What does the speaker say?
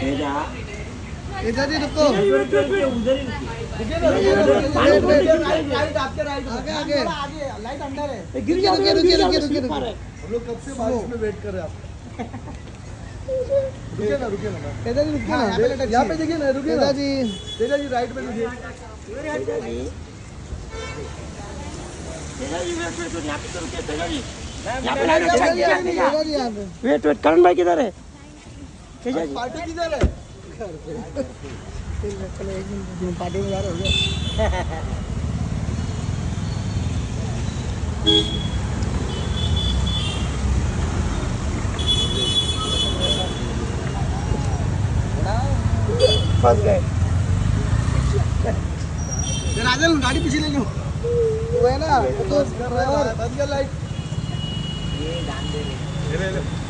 तेजा जी रुको, उधर ही राइट आपके राइट, आगे आगे लाइट अंदर है। रुकिए हम लोग कब से बारिश में वेट कर रहे हैं आप। रुकिए ना तेजा जी, रुकिए ना, यहाँ पे देखिए ना, रुकिए ना तेजा जी राइट में देखिए। वेट करण भाई किधर है? पार्टी किधर है? चलो एक मिनट, पार्टी में जा रहे हो क्या? फंस गए। राजन गाड़ी पीछे ले लो, वो है ना, तो बंद कर लाइट। ये डाल दे।